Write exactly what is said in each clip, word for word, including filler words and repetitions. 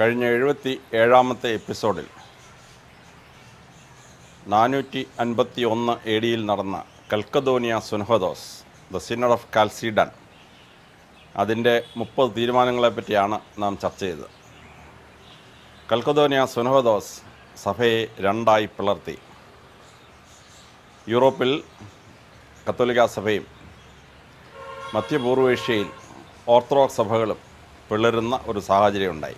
കഴിഞ്ഞ എഴുപത്തി ഏഴാമത്തെ എപ്പിസോഡിൽ നാനൂറ്റി അൻപത്തി ഒന്ന് എ ഡിയിൽ നടന്ന കൽക്കദോനിയ സുൻഹദോസ് ദ സിനഡ് ഓഫ് കാൽസിഡൻ അതിൻ്റെ മുപ്പത് തീരുമാനങ്ങളെപ്പറ്റിയാണ് നാം ചർച്ച ചെയ്തത്. കൽക്കദോനിയ സുൻഹദോസ് സഭയെ രണ്ടായി പിളർത്തി. യൂറോപ്പിൽ കത്തോലിക്ക സഭയും മധ്യപൂർവേഷ്യയിൽ ഓർത്തഡോക്സ് സഭകളും പിളരുന്ന ഒരു സാഹചര്യമുണ്ടായി.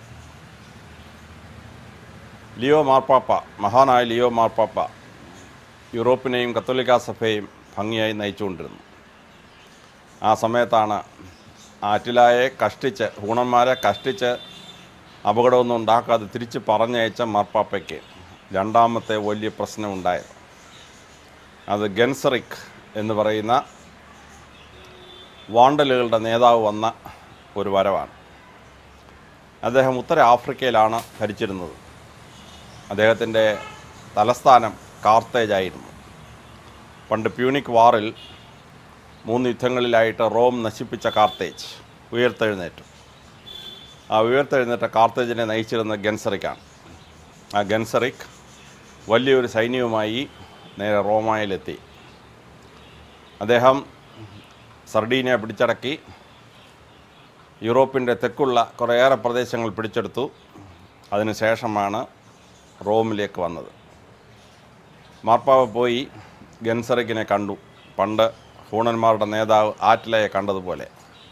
ലിയോ മാർപ്പാപ്പ, മഹാനായ ലിയോ മാർപ്പാപ്പ യൂറോപ്പിനെയും കത്തോലിക്ക സഭയെയും ഭംഗിയായി നയിച്ചുകൊണ്ടിരുന്നു. ആ സമയത്താണ് ആറ്റിലായെ കഷ്ടിച്ച് ഹൂണന്മാരെ കഷ്ടിച്ച് അപകടമൊന്നും ഉണ്ടാക്കാതെ തിരിച്ച് പറഞ്ഞയച്ച മാർപ്പാപ്പയ്ക്ക് രണ്ടാമത്തെ വലിയ പ്രശ്നമുണ്ടായത്. അത് ഗെൻസറിക് എന്ന് പറയുന്ന വാണ്ടലുകളുടെ നേതാവ് വന്ന ഒരു വരവാണ്. അദ്ദേഹം ഉത്തര ആഫ്രിക്കയിലാണ് ഭരിച്ചിരുന്നത്. അദ്ദേഹത്തിൻ്റെ തലസ്ഥാനം കാർത്തേജായിരുന്നു. പണ്ട് പ്യൂണിക് വാറിൽ മൂന്ന് യുദ്ധങ്ങളിലായിട്ട് റോം നശിപ്പിച്ച കാർത്തേജ് ഉയർത്തെഴുന്നേറ്റു. ആ ഉയർത്തെഴുന്നേറ്റ കാർത്തേജിനെ നയിച്ചിരുന്ന ഗെൻസറിക്കാണ്. ആ ഗെൻസറിക് വലിയൊരു സൈന്യവുമായി നേരെ റോമായിലെത്തി. അദ്ദേഹം സർഡീനിയ പിടിച്ചടക്കി. യൂറോപ്പിൻ്റെ തെക്കുള്ള കുറേയേറെ പ്രദേശങ്ങൾ പിടിച്ചെടുത്തു. അതിനുശേഷമാണ് റോമിലേക്ക് വന്നത്. മാർപ്പാപ്പ പോയി ഗെൻസറിക്കിനെ കണ്ടു. പണ്ട് ഹൂണന്മാരുടെ നേതാവ് ആറ്റിലയെ കണ്ടതുപോലെ.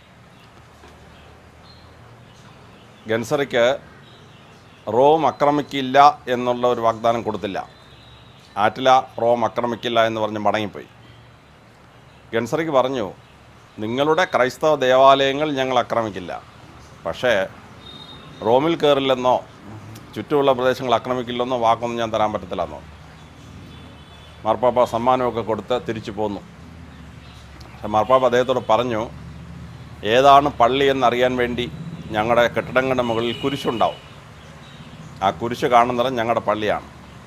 ഗെൻസറിക്ക് റോം ആക്രമിക്കില്ല എന്നുള്ള ഒരു വാഗ്ദാനം കൊടുത്തില്ല. ആറ്റില റോം ആക്രമിക്കില്ല എന്ന് പറഞ്ഞ് മടങ്ങിപ്പോയി. ഗെൻസറിക്ക് പറഞ്ഞു, നിങ്ങളുടെ ക്രൈസ്തവ ദേവാലയങ്ങൾ ഞങ്ങൾ ആക്രമിക്കില്ല, പക്ഷേ റോമിൽ കയറില്ലെന്നോ ചുറ്റുമുള്ള പ്രദേശങ്ങൾ ആക്രമിക്കില്ലെന്നോ വാക്കൊന്നും ഞാൻ തരാൻ പറ്റത്തില്ലെന്നോ. മാർപ്പാപ്പ സമ്മാനമൊക്കെ കൊടുത്ത് തിരിച്ചു പോന്നു. പക്ഷെ മാർപ്പാപ്പ അദ്ദേഹത്തോട് പറഞ്ഞു, ഏതാണ് പള്ളി എന്നറിയാൻ വേണ്ടി ഞങ്ങളുടെ കെട്ടിടങ്ങളുടെ മുകളിൽ കുരിശുണ്ടാവും. ആ കുരിശ് കാണുന്നത് ഞങ്ങളുടെ പള്ളിയാണ്.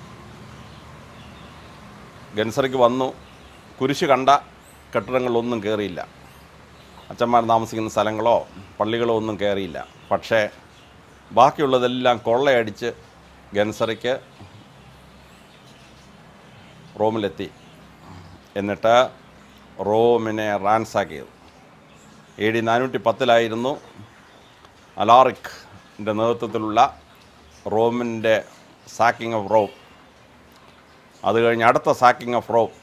ഗെൻസറിക്ക് വന്നു. കുരിശ് കണ്ട കെട്ടിടങ്ങളൊന്നും കയറിയില്ല. അച്ഛന്മാർ താമസിക്കുന്ന സ്ഥലങ്ങളോ പള്ളികളോ ഒന്നും കയറിയില്ല. പക്ഷേ ബാക്കിയുള്ളതെല്ലാം കൊള്ളയടിച്ച് ഗെൻസറിക്ക് റോമിലെത്തി. എന്നിട്ട് റോമിനെ റാൻസാക്ക് ചെയ്തു. എ ഡി നാനൂറ്റി പത്തിലായിരുന്നു അലാറിക്കിൻ്റെ നേതൃത്വത്തിലുള്ള റോമിൻ്റെ സാക്കിങ് ഓഫ് റോം. അത് കഴിഞ്ഞ് അടുത്ത സാക്കിങ് ഓഫ് റോം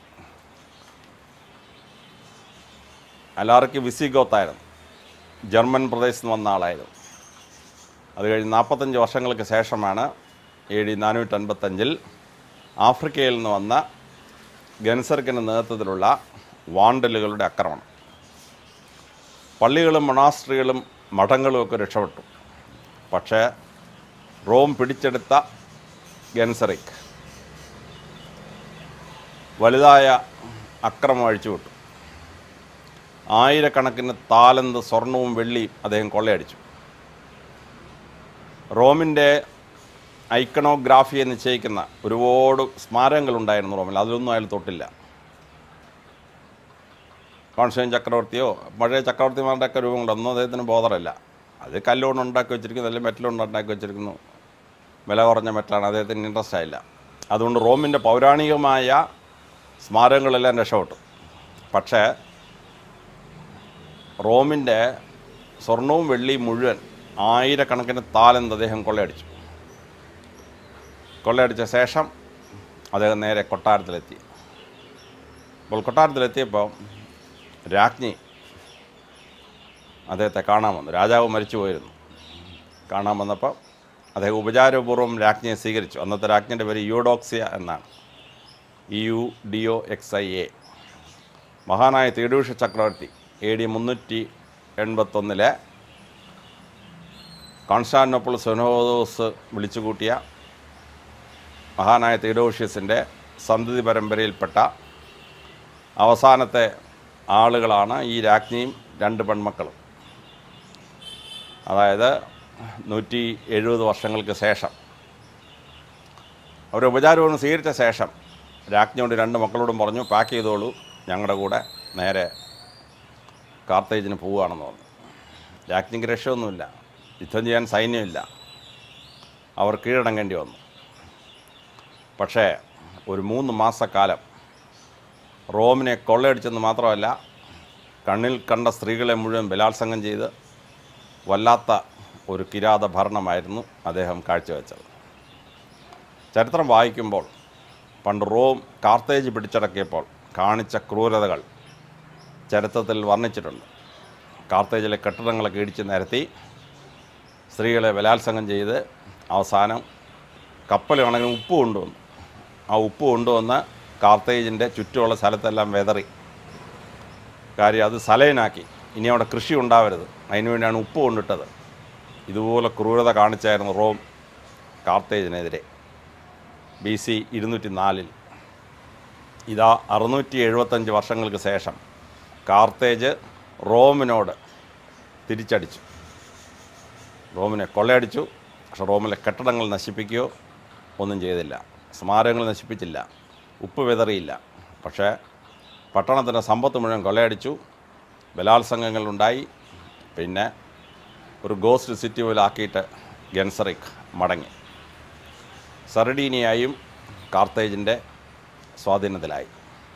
അലാറിക്ക് വിസിഗോത്തായിരുന്നു. ജർമ്മൻ പ്രദേശത്ത് നിന്ന് വന്ന ആളായിരുന്നു. അത് കഴിഞ്ഞ് നാൽപ്പത്തഞ്ച് വർഷങ്ങൾക്ക് ശേഷമാണ് എ ഡി നാനൂറ്റി അൻപത്തഞ്ചിൽ ആഫ്രിക്കയിൽ നിന്ന് വന്ന ഗെൻസറിക്കിൻ്റെ നേതൃത്വത്തിലുള്ള വാണ്ടലുകളുടെ ആക്രമണം. പള്ളികളും മൊണാസ്ട്രികളും മഠങ്ങളുമൊക്കെ രക്ഷപ്പെട്ടു. പക്ഷേ റോം പിടിച്ചെടുത്ത ഗെൻസറിക് വലുതായ അക്രമം അഴിച്ചുവിട്ടു. ആയിരക്കണക്കിന് താലന്ത് സ്വർണവും വെള്ളിയും അദ്ദേഹം കൊള്ളയടിച്ചു. റോമിൻ്റെ ഐക്കണോഗ്രാഫിയെ നിശ്ചയിക്കുന്ന ഒരുപാട് സ്മാരകങ്ങളുണ്ടായിരുന്നു റോമിൽ. അതിലൊന്നും അയാൾ തൊട്ടില്ല. കോൺസ്റ്റൈൻ ചക്രവർത്തിയോ പഴയ ചക്രവർത്തിമാരുടെയൊക്കെ രൂപങ്ങളൊന്നും അദ്ദേഹത്തിന് ബോധറില്ല. അത് കല്ലുകൊണ്ട് ഉണ്ടാക്കി വെച്ചിരിക്കുന്നു, അല്ലെങ്കിൽ മെറ്റലുകൊണ്ട് ഉണ്ടാക്കി വെച്ചിരിക്കുന്നു. വില കുറഞ്ഞ മെറ്റലാണ്. അദ്ദേഹത്തിന് ഇൻട്രസ്റ്റ് ആയില്ല. അതുകൊണ്ട് റോമിൻ്റെ പൗരാണികമായ സ്മാരകങ്ങളെല്ലാം രക്ഷപ്പെട്ടു. പക്ഷേ റോമിൻ്റെ സ്വർണവും വെള്ളിയും മുഴുവൻ ആയിരക്കണക്കിന് താലന്ത് അദ്ദേഹം കൊള്ളയടിച്ചു. കൊള്ളയടിച്ച ശേഷം അദ്ദേഹം നേരെ കൊട്ടാരത്തിലെത്തി. അപ്പോൾ കൊട്ടാരത്തിലെത്തിയപ്പോൾ രാജ്ഞി അദ്ദേഹത്തെ കാണാൻ വന്നു. രാജാവ് മരിച്ചു പോയിരുന്നു. കാണാൻ വന്നപ്പോൾ അദ്ദേഹം ഉപചാരപൂർവ്വം രാജ്ഞിയെ സ്വീകരിച്ചു. അന്നത്തെ രാജ്ഞിൻ്റെ പേര് യൂഡോക്സിയ എന്നാണ്. E U D O X I A. മഹാനായ തീഡൂഷ ചക്രവർത്തി എ ഡി മുന്നൂറ്റി എൺപത്തൊന്നിലെ കോൺസ്റ്റാന്റിനോപ്പിൾ സുനഹദോസ് വിളിച്ചുകൂട്ടിയ മഹാനായ തീഡോഷ്യസിൻ്റെ സന്തതി പരമ്പരയിൽപ്പെട്ട അവസാനത്തെ ആളുകളാണ് ഈ രാജ്ഞിയും രണ്ട് പെൺമക്കളും. അതായത് നൂറ്റി എഴുപത് വർഷങ്ങൾക്ക് ശേഷം അവർ ഉപചാരപൂർവ്വം സ്വീകരിച്ച ശേഷം രാജ്ഞിയോട് രണ്ട് മക്കളോടും പറഞ്ഞു, പാക്ക് ചെയ്തോളൂ, ഞങ്ങളുടെ കൂടെ നേരെ കാർത്തേജിന് പോവുകയാണെന്ന് പറഞ്ഞു. രാജ്ഞിക്ക് രക്ഷയൊന്നുമില്ല. യുദ്ധം ചെയ്യാൻ സൈന്യമില്ല. അവർ കീഴടങ്ങേണ്ടി വന്നു. പക്ഷേ ഒരു മൂന്ന് മാസക്കാലം റോമിനെ കൊള്ളയടിച്ചെന്ന് മാത്രമല്ല, കണ്ണിൽ കണ്ട സ്ത്രീകളെ മുഴുവൻ ബലാത്സംഗം ചെയ്ത് വല്ലാത്ത ഒരു കിരാത ഭരണമായിരുന്നു അദ്ദേഹം കാഴ്ചവെച്ചത്. ചരിത്രം വായിക്കുമ്പോൾ പണ്ട് റോം കാർത്തേജ് പിടിച്ചടക്കിയപ്പോൾ കാണിച്ച ക്രൂരതകൾ ചരിത്രത്തിൽ വർണ്ണിച്ചിട്ടുണ്ട്. കാർത്തേജിലെ കെട്ടിടങ്ങളൊക്കെ ഇടിച്ച് നിരത്തി സ്ത്രീകളെ ബലാത്സംഗം ചെയ്ത് അവസാനം കപ്പൽ കണക്കിന് ഉപ്പ് കൊണ്ടുവന്നു. ആ ഉപ്പ് കൊണ്ടുവന്ന് കാർത്തേജിൻ്റെ ചുറ്റുമുള്ള സ്ഥലത്തെല്ലാം വെതറി. കാര്യം അത് സലൈനാക്കി, ഇനി അവിടെ കൃഷി ഉണ്ടാവരുത്, അതിനുവേണ്ടിയാണ് ഉപ്പ് കൊണ്ടിട്ടത്. ഇതുപോലെ ക്രൂരത കാണിച്ചായിരുന്നു റോം കാർത്തേജിനെതിരെ. ബി സി ഇരുന്നൂറ്റി നാലിൽ. ഇതാ അറുന്നൂറ്റി എഴുപത്തഞ്ച് വർഷങ്ങൾക്ക് ശേഷം കാർത്തേജ് റോമിനോട് തിരിച്ചടിച്ചു. റോമിനെ കൊള്ളയടിച്ചു. പക്ഷെ റോമിലെ കെട്ടിടങ്ങൾ നശിപ്പിക്കുകയോ ഒന്നും ചെയ്തില്ല, സ്മാരകങ്ങൾ നശിപ്പിച്ചില്ല, ഉപ്പ് വിതറിയില്ല. പക്ഷേ പട്ടണത്തിൻ്റെ സമ്പത്ത് മുഴുവൻ കൊള്ളയടിച്ചു, ബലാത്സംഗങ്ങളുണ്ടായി. പിന്നെ ഒരു ഗോസ്റ്റ് സിറ്റി പോലാക്കിയിട്ട് ഗെൻസറിക് മടങ്ങി. സർഡീനിയായും കാർത്തേജിൻ്റെ സ്വാധീനത്തിലായി.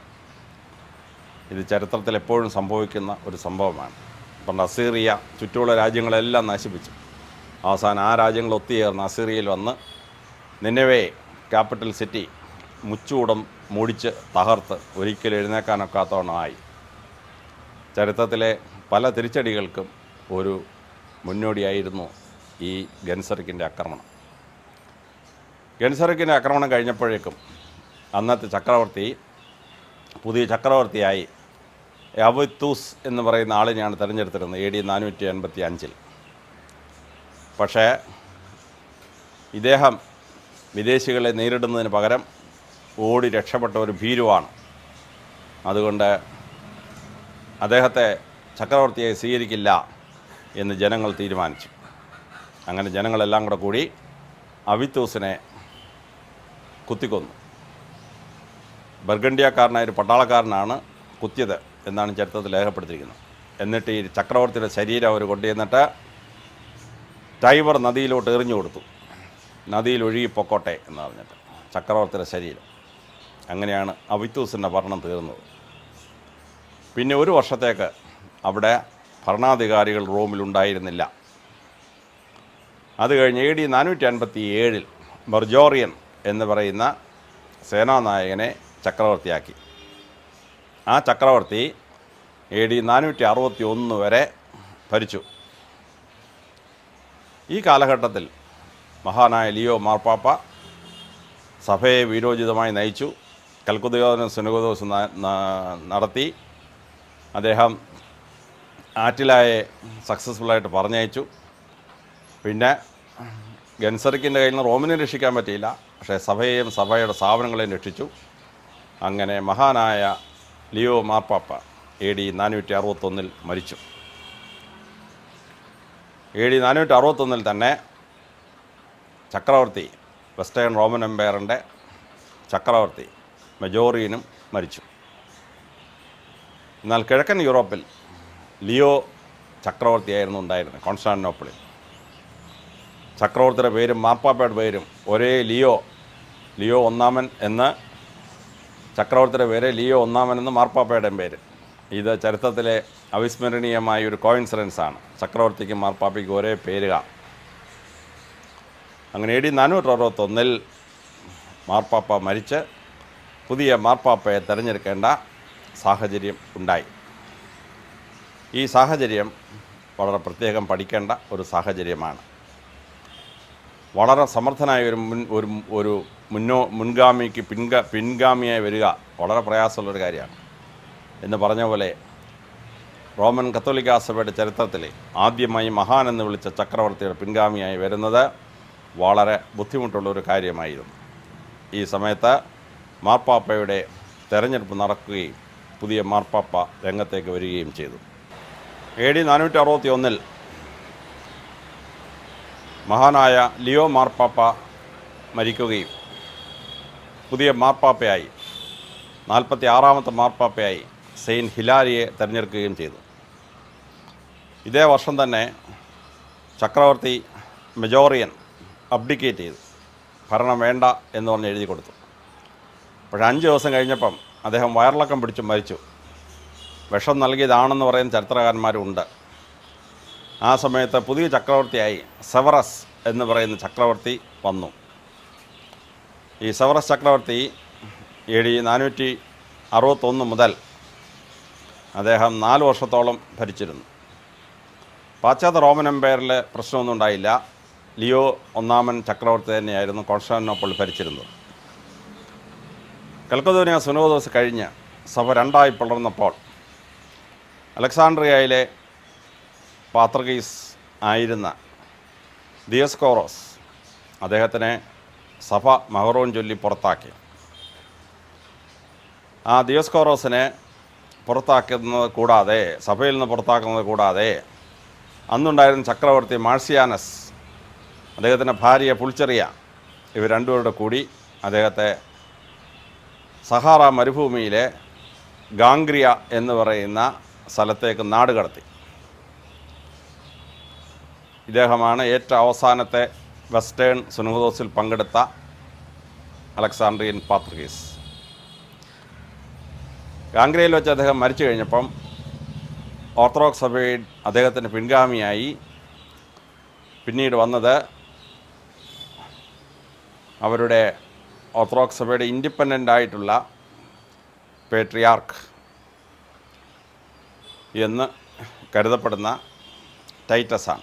ഇത് ചരിത്രത്തിൽ എപ്പോഴും സംഭവിക്കുന്ന ഒരു സംഭവമാണ്. പണ്ട് അസീറിയ ചുറ്റുമുള്ള രാജ്യങ്ങളെല്ലാം നശിപ്പിച്ചു. അവസാനം ആ രാജ്യങ്ങൾ ഒത്തുചേർന്ന് അസീറിയയിൽ വന്ന് നിന്നവേ ക്യാപിറ്റൽ സിറ്റി മുച്ചൂടം മുടിച്ച് തകർത്ത് ഒരിക്കലും എഴുന്നേക്കാനൊക്കാത്തവണ്ണമായി. ചരിത്രത്തിലെ പല തിരിച്ചടികൾക്കും ഒരു മുന്നോടിയായിരുന്നു ഈ ഗെൻസറിക്കിൻ്റെ ആക്രമണം. ഗെൻസറിക്കിൻ്റെ ആക്രമണം കഴിഞ്ഞപ്പോഴേക്കും അന്നത്തെ ചക്രവർത്തി പുതിയ ചക്രവർത്തിയായി അവൈത്തൂസ് എന്ന് പറയുന്ന ആളിനെയാണ് തിരഞ്ഞെടുത്തിരുന്നത് എ ഡി നാനൂറ്റി എൺപത്തി അഞ്ചിൽ. പക്ഷേ ഇദ്ദേഹം വിദേശികളെ നേരിടുന്നതിന് പകരം ഓടി രക്ഷപ്പെട്ട ഒരു ഭീരുവാണ്. അതുകൊണ്ട് അദ്ദേഹത്തെ ചക്രവർത്തിയെ സ്വീകരിക്കില്ല എന്ന് ജനങ്ങൾ തീരുമാനിച്ചു. അങ്ങനെ ജനങ്ങളെല്ലാം കൂടെ കൂടി അവൈത്തൂസിനെ കുത്തിക്കൊന്നു. ബർഗണ്ടിയക്കാരനായ ഒരു പട്ടാളക്കാരനാണ് കുത്തിയത് എന്നാണ് ചരിത്രത്തിൽ രേഖപ്പെടുത്തിയിരിക്കുന്നത്. എന്നിട്ട് ഈ ചക്രവർത്തിയുടെ ശരീരം അവർ കൊണ്ടുവന്നിട്ട് ടൈബർ നദിയിലോട്ട് എറിഞ്ഞു കൊടുത്തു. നദിയിൽ ഒഴുകി പൊക്കോട്ടെ എന്ന് പറഞ്ഞിട്ട് ചക്രവർത്തിയുടെ ശരീരം. അങ്ങനെയാണ് അവൈത്തൂസിൻ്റെ ഭരണം തീർന്നത്. പിന്നെ ഒരു വർഷത്തേക്ക് അവിടെ ഭരണാധികാരികൾ റോമിലുണ്ടായിരുന്നില്ല. അത് കഴിഞ്ഞ് എ ഡി നാനൂറ്റി അൻപത്തി ഏഴിൽ ബർജോറിയൻ എന്ന് പറയുന്ന സേനാനായകനെ ചക്രവർത്തിയാക്കി. ആ ചക്രവർത്തി എ ഡി നാനൂറ്റി അറുപത്തി ഒന്ന് വരെ ഭരിച്ചു. ഈ കാലഘട്ടത്തിൽ മഹാനായ ലിയോ മാർപ്പാപ്പ സഭയെ വീരോചിതമായി നയിച്ചു. കൽക്കുദയോനും സുനഗോദോസും നടത്തി. അദ്ദേഹം ആറ്റിലായെ സക്സസ്ഫുള്ളായിട്ട് പറഞ്ഞയച്ചു. പിന്നെ ഗെൻസറിക്കിൻ്റെ കയ്യിൽ നിന്ന് റോമിനെ രക്ഷിക്കാൻ പറ്റിയില്ല, പക്ഷേ സഭയെയും സഭയുടെ സ്ഥാപനങ്ങളെയും രക്ഷിച്ചു. അങ്ങനെ മഹാനായ ലിയോ മാർപ്പാപ്പ എ ഡി നാനൂറ്റി അറുപത്തൊന്നിൽ മരിച്ചു. എ ഡി നാനൂറ്റി അറുപത്തൊന്നിൽ തന്നെ ചക്രവർത്തി വെസ്റ്റേൺ റോമൻ എംപയറിൻ്റെ ചക്രവർത്തി മെജോറിയനും മരിച്ചു. എന്നാൽ കിഴക്കൻ യൂറോപ്പിൽ ലിയോ ചക്രവർത്തിയായിരുന്നു ഉണ്ടായിരുന്നത്. കോൺസ്റ്റാന്റിനോപ്പിളിൽ ചക്രവർത്തിയുടെ പേരും മാർപ്പാപ്പയുടെ പേരും ഒരേ ലിയോ ലിയോ ഒന്നാമൻ എന്ന് ചക്രവർത്തിയുടെ പേര്, ലിയോ ഒന്നാമൻ എന്ന് മാർപ്പാപ്പയുടെ പേര്. ഇത് ചരിത്രത്തിലെ അവിസ്മരണീയമായ ഒരു കോയിൻസിഡൻസാണ്. ചക്രവർത്തിക്കും മാർപ്പാപ്പയ്ക്കും ഒരേ പേരുക. അങ്ങനെ എ ഡി നാനൂറ്റി അറുപത്തൊന്നിൽ മാർപ്പാപ്പ മരിച്ച് പുതിയ മാർപ്പാപ്പയെ തിരഞ്ഞെടുക്കേണ്ട സാഹചര്യം ഉണ്ടായി. ഈ സാഹചര്യം വളരെ പ്രത്യേകം പഠിക്കേണ്ട ഒരു സാഹചര്യമാണ്. വളരെ സമർത്ഥനായ ഒരു മുൻ ഒരു ഒരു മുന്നോ മുൻഗാമിക്ക് പിൻഗ പിൻഗാമിയായി വരിക വളരെ പ്രയാസമുള്ളൊരു കാര്യമാണ്. എന്ന് പറഞ്ഞ പോലെ റോമൻ കത്തോലിക്കാ സഭയുടെ ചരിത്രത്തിൽ ആദ്യമായി മഹാൻ എന്ന് വിളിച്ച ചക്രവർത്തിയുടെ പിൻഗാമിയായി വരുന്നത് വളരെ ബുദ്ധിമുട്ടുള്ളൊരു കാര്യമായിരുന്നു. ഈ സമയത്ത് മാർപ്പാപ്പയുടെ തെരഞ്ഞെടുപ്പ് നടക്കുകയും പുതിയ മാർപ്പാപ്പ രംഗത്തേക്ക് വരികയും ചെയ്തു. എ ഡി നാനൂറ്റി അറുപത്തി ഒന്നിൽ മഹാനായ ലിയോ മാർപ്പാപ്പ മരിക്കുകയും പുതിയ മാർപ്പാപ്പയായി നാൽപ്പത്തി ആറാമത്തെ മാർപ്പാപ്പയായി സെയിൻറ്റ് ഹിലാരിയെ തിരഞ്ഞെടുക്കുകയും ചെയ്തു. ഇതേ വർഷം തന്നെ ചക്രവർത്തി മെജോറിയൻ അബ്ഡിക്കേറ്റ് ചെയ്തു. ഭരണം വേണ്ട എന്ന് പറഞ്ഞ് എഴുതി കൊടുത്തു. പക്ഷേ അഞ്ച് ദിവസം കഴിഞ്ഞപ്പം അദ്ദേഹം വയറിളക്കം പിടിച്ച് മരിച്ചു. വിഷം നൽകിയതാണെന്ന് പറയുന്ന ചരിത്രകാരന്മാരുണ്ട്. ആ സമയത്ത് പുതിയ ചക്രവർത്തിയായി സെവറസ് എന്ന് പറയുന്ന ചക്രവർത്തി വന്നു. ഈ സെവറസ് ചക്രവർത്തി എ ഡി നാനൂറ്റി അറുപത്തൊന്ന് മുതൽ അദ്ദേഹം നാല് വർഷത്തോളം ഭരിച്ചിരുന്നു. പാശ്ചാത്യ റോമൻ എംപയറിൽ പ്രശ്നമൊന്നും ഉണ്ടായില്ല. ലിയോ ഒന്നാമൻ ചക്രവർത്തി തന്നെയായിരുന്നു കോൺസ്റ്റാന്റിനോപ്പിൾ ഭരിച്ചിരുന്നത്. കൽക്കദോനിയ സുനോദോസ് കഴിഞ്ഞ് സഭ രണ്ടായി പിളർന്നപ്പോൾ അലക്സാണ്ട്രിയയിലെ പാത്രികീസ് ആയിരുന്ന ദിയസ്കോറോസ് അദ്ദേഹത്തിനെ സഭ മഹറോൻ ചൊല്ലി പുറത്താക്കി. ആ ദിയസ്കോറോസിനെ പുറത്താക്കുന്നത് കൂടാതെ സഭയിൽ നിന്ന് പുറത്താക്കുന്നത് കൂടാതെ അന്നുണ്ടായിരുന്ന ചക്രവർത്തി മാർസിയാനസ്, അദ്ദേഹത്തിൻ്റെ ഭാര്യ പുൾച്ചെറിയ, ഇവർ രണ്ടുപേരുടെ കൂടി അദ്ദേഹത്തെ സഹാറ മരുഭൂമിയിലെ ഗാംഗ്രിയ എന്ന് പറയുന്ന സ്ഥലത്തേക്ക് നാട് കടത്തി. ഇദ്ദേഹമാണ് ഏറ്റവും അവസാനത്തെ വെസ്റ്റേൺ സുനോദോസിൽ പങ്കെടുത്ത അലക്സാണ്ട്രിയൻ പാത്രികീസ്. ഗാംഗ്രിയയിൽ വെച്ച് അദ്ദേഹം മരിച്ചു കഴിഞ്ഞപ്പം ഓർത്തഡോക്സ് സഭയിൽ അദ്ദേഹത്തിൻ്റെ പിൻഗാമിയായി പിന്നീട് വന്നത് അവരുടെ ഓർത്തഡോക്സ് സഭയുടെ ഇൻഡിപെൻഡൻ്റ് ആയിട്ടുള്ള പേട്രിയാർക്ക് എന്ന് കരുതപ്പെടുന്ന ടൈറ്റസാണ്.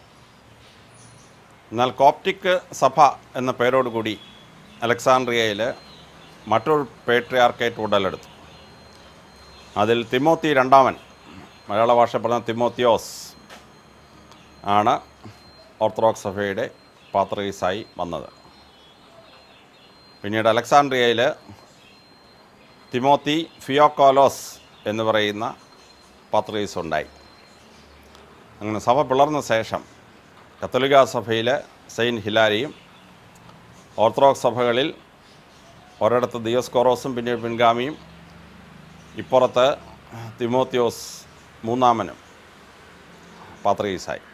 എന്നാൽ കോപ്റ്റിക് സഭ എന്ന പേരോടുകൂടി അലക്സാണ്ട്രിയയിൽ മറ്റൊരു പേട്രിയാർക്കേറ്റ് ഉടലെടുത്തു. അതിൽ തിമോത്തി രണ്ടാമൻ, മലയാള ഭാഷ പറഞ്ഞ തിമോത്തിയോസ് ആണ് ഓർത്തഡോക്സ് സഭയുടെ പാത്രികീസായി വന്നത്. പിന്നീട് അലക്സാണ്ട്രിയയിൽ തിമോത്തി ഫിയോക്കോലോസ് എന്ന് പറയുന്ന പാത്രികീസ് ഉണ്ടായി. അങ്ങനെ സഭ പിളർന്ന ശേഷം കത്തോലിക്ക സഭയിൽ സെയിൻറ്റ് ഹിലാരിയും, ഓർത്തഡോക്സ് സഭകളിൽ ഒരിടത്ത് ദിയോസ്കോറോസും പിന്നീട് പിൻഗാമിയും, ഇപ്പുറത്ത് തിമോത്തിയോസ് മൂന്നാമനും പാത്രികീസായി.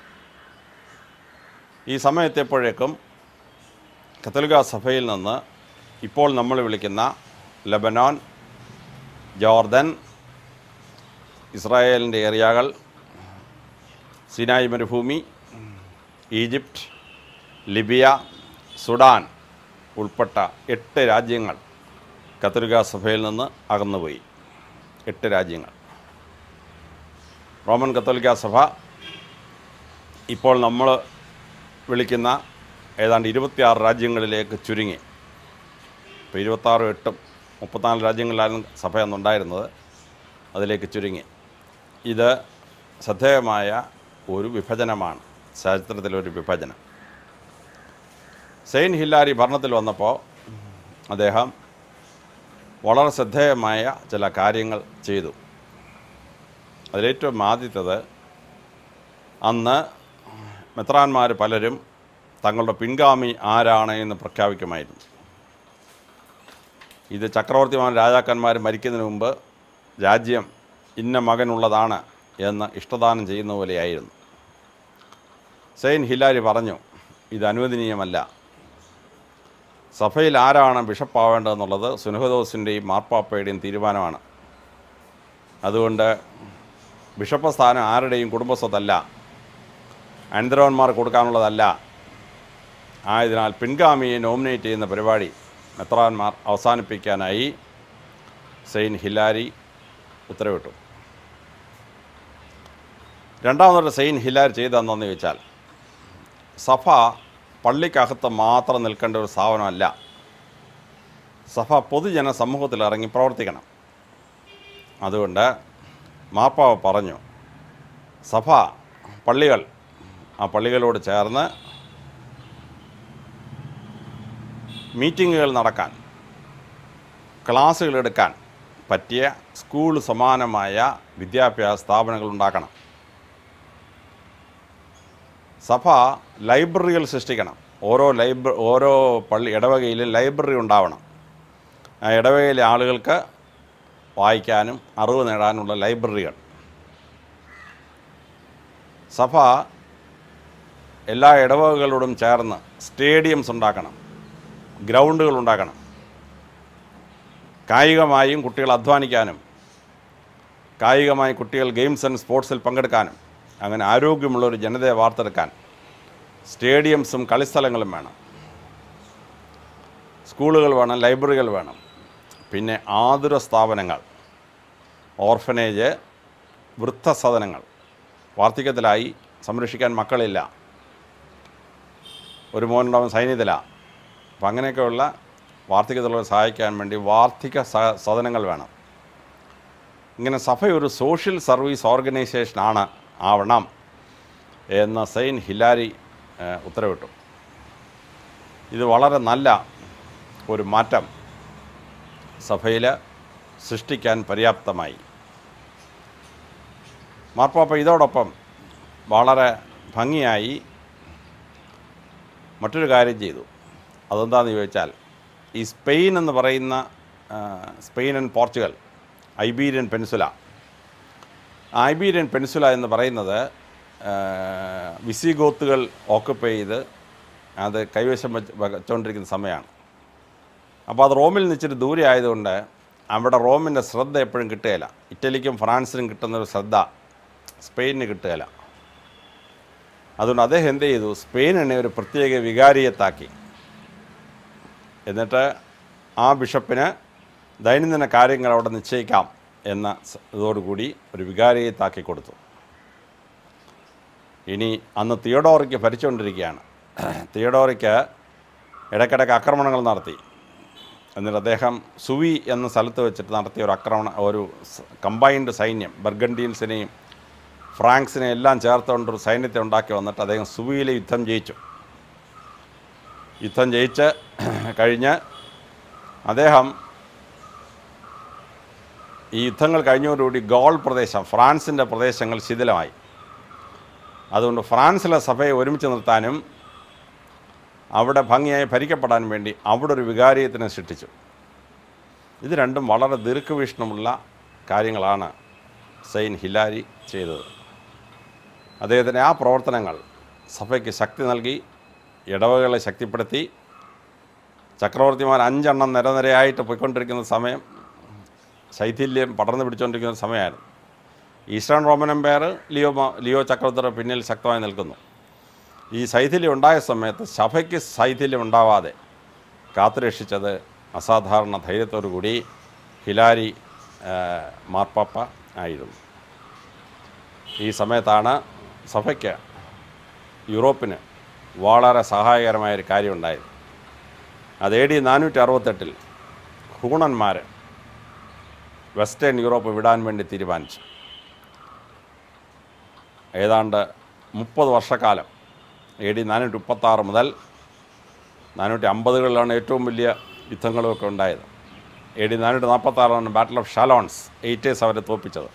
ഈ സമയത്തെപ്പോഴേക്കും കത്തോലിക്ക സഭയിൽ നിന്ന് ഇപ്പോൾ നമ്മൾ വിളിക്കുന്ന ലെബനോൻ, ജോർദൻ, ഇസ്രായേലിൻ്റെ ഏരിയകൾ, സിനായ് മരുഭൂമി, ഈജിപ്റ്റ്, ലിബിയ, സുഡാൻ ഉൾപ്പെട്ട എട്ട് രാജ്യങ്ങൾ കത്തോലിക്ക സഭയിൽ നിന്ന് അകന്നുപോയി. എട്ട് രാജ്യങ്ങൾ. റോമൻ കത്തോലിക്ക സഭ ഇപ്പോൾ നമ്മൾ വിളിക്കുന്ന ഏതാണ്ട് ഇരുപത്തിയാറ് രാജ്യങ്ങളിലേക്ക് ചുരുങ്ങി. ഇപ്പോൾ ഇരുപത്താറും എട്ടും മുപ്പത്തിനാല് രാജ്യങ്ങളിലായിരുന്നു സഭ അന്നുണ്ടായിരുന്നത്, അതിലേക്ക് ചുരുങ്ങി. ഇത് ശ്രദ്ധേയമായ ഒരു വിഭജനമാണ്, ചരിത്രത്തിലൊരു വിഭജനം. സെയിൻറ്റ് ഹില്ലാരി ഭരണത്തിൽ വന്നപ്പോൾ അദ്ദേഹം വളരെ ശ്രദ്ധേയമായ ചില കാര്യങ്ങൾ ചെയ്തു. അതിലേറ്റവും ആദ്യത്തേത്, അന്ന് മെത്രാന്മാർ പലരും തങ്ങളുടെ പിൻഗാമി ആരാണ് എന്ന് പ്രഖ്യാപിക്കുമായിരുന്നു. ഇത് ചക്രവർത്തിമാർ, രാജാക്കന്മാർ മരിക്കുന്നതിന് മുമ്പ് രാജ്യം ഇന്ന മകനുള്ളതാണ് എന്ന് ഇഷ്ടദാനം ചെയ്യുന്ന പോലെയായിരുന്നു. സെയിൻറ്റ് ഹില്ലാരി പറഞ്ഞു, ഇത് അനുവദനീയമല്ല. സഭയിൽ ആരാണ് ബിഷപ്പാവേണ്ടതെന്നുള്ളത് സുനഹദോസിൻ്റെയും മാർപ്പാപ്പയുടെയും തീരുമാനമാണ്. അതുകൊണ്ട് ബിഷപ്പ് സ്ഥാനം ആരുടെയും കുടുംബസ്വത്തല്ല, അനന്തരവന്മാർ കൊടുക്കാനുള്ളതല്ല. ആയതിനാൽ പിൻഗാമിയെ നോമിനേറ്റ് ചെയ്യുന്ന പരിപാടി മെത്രാന്മാർ അവസാനിപ്പിക്കാനായി സെയിൻറ്റ് ഹില്ലാരി ഉത്തരവിട്ടു. രണ്ടാമതൊരു സെയിൻറ്റ് ഹില്ലാരി ചെയ്തതെന്നു ചോദിച്ചാൽ, സഭ പള്ളിക്കകത്ത് മാത്രം നിൽക്കേണ്ട ഒരു സ്ഥാപനമല്ല. സഭ പൊതുജന സമൂഹത്തിൽ ഇറങ്ങി പ്രവർത്തിക്കണം. അതുകൊണ്ട് മാർപ്പാപ്പ പറഞ്ഞു, സഭ പള്ളികൾ, ആ പള്ളികളോട് ചേർന്ന് മീറ്റിങ്ങുകൾ നടക്കാൻ, ക്ലാസ്സുകൾ എടുക്കാൻ പറ്റിയ സ്കൂൾ സമാനമായ വിദ്യാഭ്യാസ സ്ഥാപനങ്ങൾ ഉണ്ടാക്കണം. സഭ ലൈബ്രറികൾ സൃഷ്ടിക്കണം. ഓരോ ലൈബ്ര ഓരോ പള്ളി ഇടവകയിലും ലൈബ്രറി ഉണ്ടാവണം. ആ ഇടവകയിലെ ആളുകൾക്ക് വായിക്കാനും അറിവ് നേടാനുള്ള ലൈബ്രറികൾ. സഭ എല്ലാ ഇടവകകളോടും ചേർന്ന് സ്റ്റേഡിയംസ് ഉണ്ടാക്കണം, ഗ്രൗണ്ടുകൾ ഉണ്ടാക്കണം. കായികമായും കുട്ടികൾ അധ്വാനിക്കാനും കായികമായി കുട്ടികൾ ഗെയിംസ് ആൻഡ് സ്പോർട്സിൽ പങ്കെടുക്കാനും അങ്ങനെ ആരോഗ്യമുള്ളൊരു ജനതയെ വാർത്തെടുക്കാൻ സ്റ്റേഡിയംസും കളിസ്ഥലങ്ങളും വേണം. സ്കൂളുകൾ വേണം, ലൈബ്രറികൾ വേണം. പിന്നെ ആതുര സ്ഥാപനങ്ങൾ, ഓർഫനേജ്, വൃദ്ധസദനങ്ങൾ. വാർദ്ധക്യത്തിലായി സംരക്ഷിക്കാൻ മക്കളില്ല, ഒരു മോനുണ്ടാവും സൈന്യത്തിലാണ്. അപ്പം അങ്ങനെയൊക്കെയുള്ള വാർദ്ധക്യത്തിലുള്ളവരെ സഹായിക്കാൻ വേണ്ടി വാർദ്ധക്യ സദനങ്ങൾ വേണം. ഇങ്ങനെ സഭ ഒരു സോഷ്യൽ സർവീസ് ഓർഗനൈസേഷനാണ് ആവണം എന്ന് സെയിൻറ്റ് ഹിലാരി ഉത്തരവിട്ടു. ഇത് വളരെ നല്ല ഒരു മാറ്റം സഭയിൽ സൃഷ്ടിക്കാൻ പര്യാപ്തമായി. മാർപ്പാപ്പ ഇതോടൊപ്പം വളരെ ഭംഗിയായി മറ്റൊരു കാര്യം ചെയ്തു. അതെന്താണെന്ന് ചോദിച്ചാൽ, ഈ സ്പെയിൻ എന്ന് പറയുന്ന Spain and Portugal, Iberian peninsula, Iberian peninsula എന്ന് പറയുന്നത് വിസിഗോത്തുകൾ ഓക്കുപ്പൈ ചെയ്ത് അത് കൈവശം വെച്ച് വെച്ചുകൊണ്ടിരിക്കുന്ന സമയമാണ്. അപ്പോൾ അത് റോമിൽ നിന്ന് ഇച്ചിരി ദൂരെ ആയതുകൊണ്ട് അവിടെ റോമിൻ്റെ ശ്രദ്ധ എപ്പോഴും കിട്ടുകയില്ല. ഇറ്റലിക്കും ഫ്രാൻസിനും കിട്ടുന്നൊരു ശ്രദ്ധ സ്പെയിനിന് കിട്ടുകയില്ല. അതുകൊണ്ട് അദ്ദേഹം എന്ത് ചെയ്തു, സ്പെയിനിനെ ഒരു പ്രത്യേക വികാരിയത്താക്കി. എന്നിട്ട് ആ ബിഷപ്പിന് ദൈനംദിന കാര്യങ്ങൾ അവിടെ നിശ്ചയിക്കാം എന്ന ഇതോടുകൂടി ഒരു വികാരിയത്താക്കി കൊടുത്തു. ഇനി അന്ന് തിയഡോറിക്ക് ഭരിച്ചുകൊണ്ടിരിക്കുകയാണ്. തിയഡോറിക്ക് ഇടയ്ക്കിടയ്ക്ക് ആക്രമണങ്ങൾ നടത്തി. എന്നിട്ട് അദ്ദേഹം സുവി എന്ന സ്ഥലത്ത് വെച്ചിട്ട് നടത്തിയ ഒരു ആക്രമണ ഒരു കമ്പൈൻഡ് സൈന്യം, ബർഗണ്ടീൻസിനെയും ഫ്രാങ്ക്സിനെയും എല്ലാം ചേർത്തുകൊണ്ടൊരു സൈന്യത്തെ ഉണ്ടാക്കി വന്നിട്ട് അദ്ദേഹം സുവിയിലെ യുദ്ധം ജയിച്ചു. യുദ്ധം ജയിച്ച് കഴിഞ്ഞ് അദ്ദേഹം ഈ യുദ്ധങ്ങൾ കഴിഞ്ഞതോടുകൂടി ഗോൾ പ്രദേശം, ഫ്രാൻസിൻ്റെ പ്രദേശങ്ങൾ ശിഥിലമായി. അതുകൊണ്ട് ഫ്രാൻസിലെ സഭയെ ഒരുമിച്ച് നിർത്താനും അവിടെ ഭംഗിയായി ഭരിക്കപ്പെടാൻ വേണ്ടി അവിടെ ഒരു വികാരിയത്തിനെ സൃഷ്ടിച്ചു. ഇത് രണ്ടും വളരെ ദീർഘവീക്ഷണമുള്ള കാര്യങ്ങളാണ് സെയിൻറ്റ് ഹിലാരി ചെയ്തത്. അദ്ദേഹത്തിൻ്റെ ആ പ്രവർത്തനങ്ങൾ സഭയ്ക്ക് ശക്തി നൽകി, ഇടവകളെ ശക്തിപ്പെടുത്തി. ചക്രവർത്തിമാർ അഞ്ചെണ്ണം നിരനിരയായിട്ട് പോയിക്കൊണ്ടിരിക്കുന്ന സമയം, ശൈഥില്യം പടർന്നു പിടിച്ചുകൊണ്ടിരിക്കുന്ന സമയമായിരുന്നു. Eastern Roman Empire Leo Leo ചക്രവർത്തിയുടെ പിന്നിൽ ശക്തമായി നിൽക്കുന്നു. ഈ ശൈഥില്യം ഉണ്ടായ സമയത്ത് സഭയ്ക്ക് ശൈഥില്യം ഉണ്ടാവാതെ കാത്തുരക്ഷിച്ചത് അസാധാരണ ധൈര്യത്തോടു കൂടി ഹിലാരി മാർപ്പാപ്പ ആയിരുന്നു. ഈ സമയത്താണ് സഭയ്ക്ക് യൂറോപ്പിന് വളരെ സഹായകരമായൊരു കാര്യം ഉണ്ടായത്. അത് എ ഡി നാനൂറ്റി അറുപത്തെട്ടിൽ ഹൂണന്മാർ വെസ്റ്റേൺ യൂറോപ്പ് വിടാൻ വേണ്ടി തീരുമാനിച്ചു. ഏതാണ്ട് മുപ്പത് വർഷക്കാലം, എ ഡി നാനൂറ്റി മുപ്പത്താറ് മുതൽ നാനൂറ്റി അമ്പതുകളിലാണ് ഏറ്റവും വലിയ യുദ്ധങ്ങളുമൊക്കെ ഉണ്ടായത്. എ ഡി നാനൂറ്റി നാൽപ്പത്താറാണ് ബാറ്റിൽ ഓഫ് ഷാലോൺസ്, എയ്റ്റേഴ്സ് അവരെ തോൽപ്പിച്ചത്.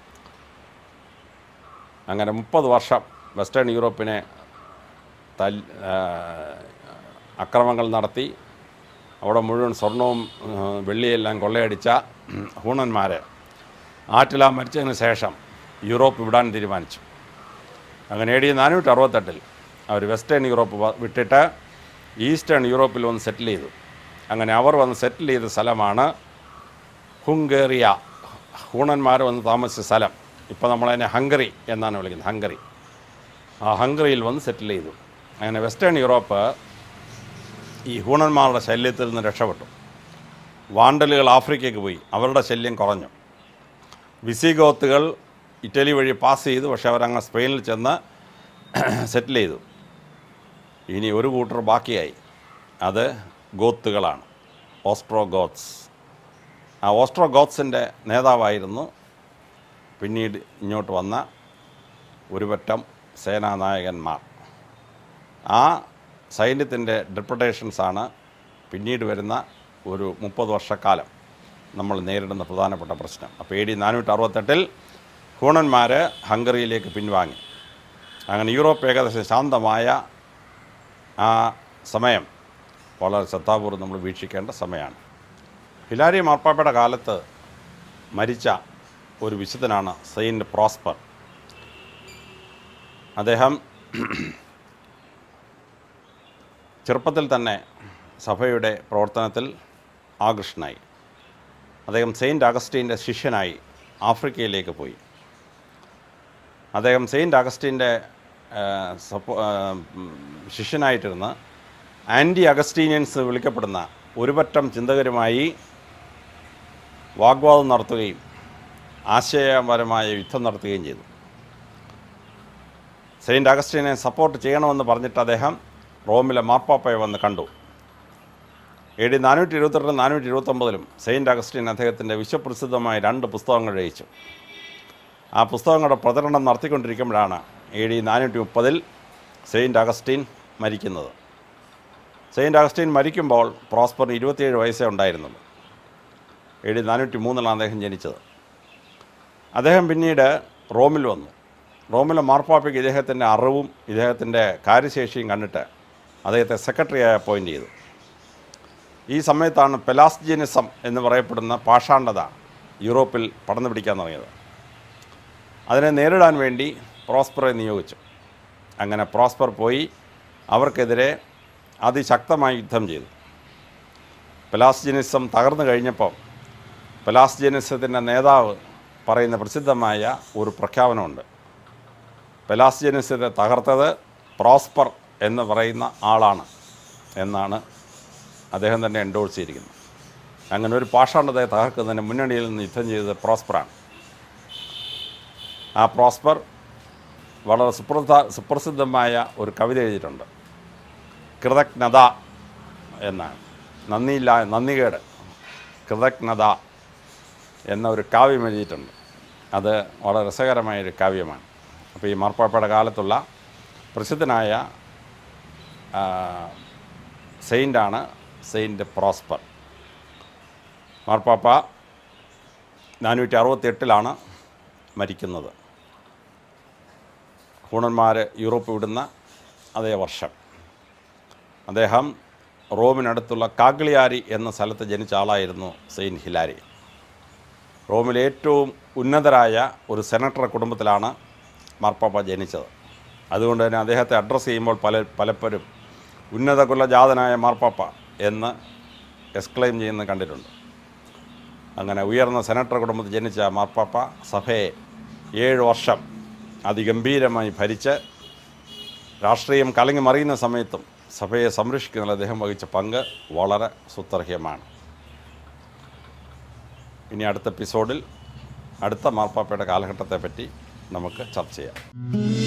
അങ്ങനെ മുപ്പത് വർഷം വെസ്റ്റേൺ യൂറോപ്പിനെ തൽ അക്രമങ്ങൾ നടത്തി അവിടെ മുഴുവൻ സ്വർണവും വെള്ളിയെല്ലാം കൊള്ളയടിച്ച ഹൂണന്മാർ ആറ്റില മരിച്ചതിന് ശേഷം യൂറോപ്പ് വിടാൻ തീരുമാനിച്ചു. അങ്ങനെ എ ഡി നാനൂറ്റി അറുപത്തെട്ടിൽ അവർ വെസ്റ്റേൺ യൂറോപ്പ് വിട്ടിട്ട് ഈസ്റ്റേൺ യൂറോപ്പിൽ വന്ന് സെറ്റിൽ ചെയ്തു. അങ്ങനെ അവർ വന്ന് സെറ്റിൽ ചെയ്ത സ്ഥലമാണ് ഹുംഗേറിയ. ഹൂണന്മാർ വന്ന് താമസിച്ച സ്ഥലം. ഇപ്പോൾ നമ്മളതിനെ ഹംഗറി എന്നാണ് വിളിക്കുന്നത്, ഹംഗറി. ആ ഹംഗറിയിൽ വന്ന് സെറ്റിൽ ചെയ്തു. അങ്ങനെ വെസ്റ്റേൺ യൂറോപ്പ് ഈ ഹൂണന്മാരുടെ ശല്യത്തിൽ നിന്ന് രക്ഷപ്പെട്ടു. വാണ്ടലുകൾ ആഫ്രിക്കയ്ക്ക് പോയി, അവരുടെ ശല്യം കുറഞ്ഞു. വിസിഗോത്തുകൾ ഇറ്റലി വഴി പാസ് ചെയ്തു, പക്ഷേ അവരങ്ങ് സ്പെയിനിൽ ചെന്ന് സെറ്റിൽ ചെയ്തു. ഇനി ഒരു കൂട്ടർ ബാക്കിയായി, അത് ഗോത്തുകളാണ്, ഓസ്ട്രോ ഗോത്ത്സ്. ആ ഓസ്ട്രോ ഗോത്ത്സിൻ്റെ നേതാവായിരുന്നു പിന്നീട് ഇങ്ങോട്ട് വന്ന ഒരു പറ്റം സേനാനായകന്മാർ. ആ സൈന്യത്തിൻ്റെ ഡെപ്യൂട്ടേഷൻസാണ് പിന്നീട് വരുന്ന ഒരു മുപ്പത് വർഷക്കാലം നമ്മൾ നേരിടുന്ന പ്രധാനപ്പെട്ട പ്രശ്നം. അപ്പോൾ എ ഡി നാനൂറ്റി അറുപത്തെട്ടിൽ ഹൂണന്മാർ ഹംഗറിയിലേക്ക് പിൻവാങ്ങി. അങ്ങനെ യൂറോപ്പ് ഏകദേശം ശാന്തമായ ആ സമയം വളരെ ശ്രദ്ധാപൂർവ്വം നമ്മൾ വീക്ഷിക്കേണ്ട സമയമാണ്. ഹിലാരി മാർപ്പാപ്പയുടെ കാലത്ത് മരിച്ച ഒരു വിശുദ്ധനാണ് സെയിൻറ്റ് പ്രോസ്പർ. അദ്ദേഹം ചെറുപ്പത്തിൽ തന്നെ സഭയുടെ പ്രവർത്തനത്തിൽ ആകൃഷ്ടനായി. അദ്ദേഹം സെയിൻറ്റ് അഗസ്റ്റീൻ്റെ ശിഷ്യനായി ആഫ്രിക്കയിലേക്ക് പോയി. അദ്ദേഹം സെയിൻറ്റ് അഗസ്റ്റീൻ്റെ സപ്പോ ശിഷ്യനായിട്ടിരുന്ന് ആൻറ്റി അഗസ്റ്റീനിയൻസ് വിളിക്കപ്പെടുന്ന ഒരുപറ്റം ചിന്തകരുമായി വാഗ്വാദം നടത്തുകയും ആശയപരമായ യുദ്ധം നടത്തുകയും ചെയ്തു. സെയിൻറ്റ് അഗസ്റ്റീനെ സപ്പോർട്ട് ചെയ്യണമെന്ന് പറഞ്ഞിട്ട് അദ്ദേഹം റോമിലെ മാർപ്പാപ്പയെ വന്ന് കണ്ടു. എ ഡി നാനൂറ്റി ഇരുപത്തെട്ടിലും നാനൂറ്റി ഇരുപത്തൊമ്പതിലും സെയിൻറ്റ് അഗസ്റ്റീൻ അദ്ദേഹത്തിൻ്റെ വിശ്വപ്രസിദ്ധമായ രണ്ട് പുസ്തകങ്ങൾ രചിച്ചു. ആ പുസ്തകങ്ങളുടെ പ്രചരണം നടത്തിക്കൊണ്ടിരിക്കുമ്പോഴാണ് എ ഡി നാനൂറ്റി മുപ്പതിൽ സെയിൻറ്റ് അഗസ്റ്റീൻ മരിക്കുന്നത്. സെയിൻറ്റ് അഗസ്റ്റീൻ മരിക്കുമ്പോൾ പ്രോസ്പറിന് ഇരുപത്തിയേഴ് വയസ്സേ ഉണ്ടായിരുന്നുള്ളൂ. എ ഡി നാനൂറ്റി മൂന്നിലാണ് അദ്ദേഹം ജനിച്ചത്. അദ്ദേഹം പിന്നീട് റോമിൽ വന്നു. റോമിലെ മാർപ്പാപ്പയ്ക്ക് ഇദ്ദേഹത്തിൻ്റെ അറിവും ഇദ്ദേഹത്തിൻ്റെ കാര്യശേഷിയും കണ്ടിട്ട് അദ്ദേഹത്തെ സെക്രട്ടറിയായി അപ്പോയിൻ്റ് ചെയ്തു. ഈ സമയത്താണ് പെലാസ്ജിനിസം എന്ന് പറയപ്പെടുന്ന പാഷാണ്ഡത യൂറോപ്പിൽ പടർന്നു പിടിക്കാൻ തുടങ്ങിയത്. അതിനെ നേരിടാൻ വേണ്ടി പ്രോസ്പറെ നിയോഗിച്ചു. അങ്ങനെ പ്രോസ്പർ പോയി അവർക്കെതിരെ അതിശക്തമായി യുദ്ധം ചെയ്തു. പെലാസ്ജിനിസം തകർന്നു കഴിഞ്ഞപ്പോൾ പെലാസ്ജിനിസത്തിൻ്റെ നേതാവ് പറയുന്ന പ്രസിദ്ധമായ ഒരു പ്രഖ്യാപനമുണ്ട്. പെലാസ്ജിനിസത്തെ തകർത്തത് പ്രോസ്പർ എന്ന് പറയുന്ന ആളാണ് എന്നാണ് അദ്ദേഹം തന്നെ എൻഡോഴ്സ് ചെയ്തിരിക്കുന്നത്. അങ്ങനെ ഒരു പാഷാണ്ഡതയെ തകർക്കുന്നതിന് മുന്നണിയിൽ നിന്ന് യുദ്ധം ചെയ്തത് പ്രോസ്പറാണ്. ആ പ്രോസ്പർ വളരെ സുപ്രധ സുപ്രസിദ്ധമായ ഒരു കവിത എഴുതിയിട്ടുണ്ട്. കൃതജ്ഞത എന്നാണ്, നന്ദിയില്ല നന്ദികേട്, കൃതജ്ഞത എന്ന ഒരു കാവ്യം എഴുതിയിട്ടുണ്ട്. അത് വളരെ രസകരമായൊരു കാവ്യമാണ്. അപ്പോൾ ഈ മാർപ്പാപ്പയുടെ കാലത്തുള്ള പ്രസിദ്ധനായ സെയിൻ്റാണ് സെയിൻറ്റ് പ്രോസ്പർ. മാർപ്പാപ്പ നാനൂറ്റി അറുപത്തി എട്ടിലാണ് മരിക്കുന്നത്. ഹൂണന്മാർ യൂറോപ്പ് വിടുന്ന അതേ വർഷം. അദ്ദേഹം റോമിനടുത്തുള്ള കാഗ്ലിയാരി എന്ന സ്ഥലത്ത് ജനിച്ച ആളായിരുന്നു സെയിൻറ്റ് ഹിലാരി. റോമിലെ ഏറ്റവും ഉന്നതരായ ഒരു സെനറ്റർ കുടുംബത്തിലാണ് മാർപ്പാപ്പ ജനിച്ചത്. അതുകൊണ്ട് തന്നെ അദ്ദേഹത്തെ അഡ്രസ്സ് ചെയ്യുമ്പോൾ പല പലപ്പോഴും ഉന്നത കുലജാതനായ മാർപ്പാപ്പ എന്ന് എക്സ്ക്ലെയിം ചെയ്യുന്നത് കണ്ടിട്ടുണ്ട്. അങ്ങനെ ഉയർന്ന സെനറ്റർ കുടുംബത്തിൽ ജനിച്ച മാർപ്പാപ്പ സഭയെ ഏഴ് വർഷം അതിഗംഭീരമായി ഭരിച്ച് രാഷ്ട്രീയം കലങ്ങി മറിയുന്ന സമയത്തും സഭയെ സംരക്ഷിക്കുന്നതിൽ അദ്ദേഹം വഹിച്ച പങ്ക് വളരെ സുത്യർഹ്യമാണ്. ഇനി അടുത്ത എപ്പിസോഡിൽ അടുത്ത മാർപ്പാപ്പയുടെ കാലഘട്ടത്തെപ്പറ്റി നമുക്ക് ചർച്ച ചെയ്യാം.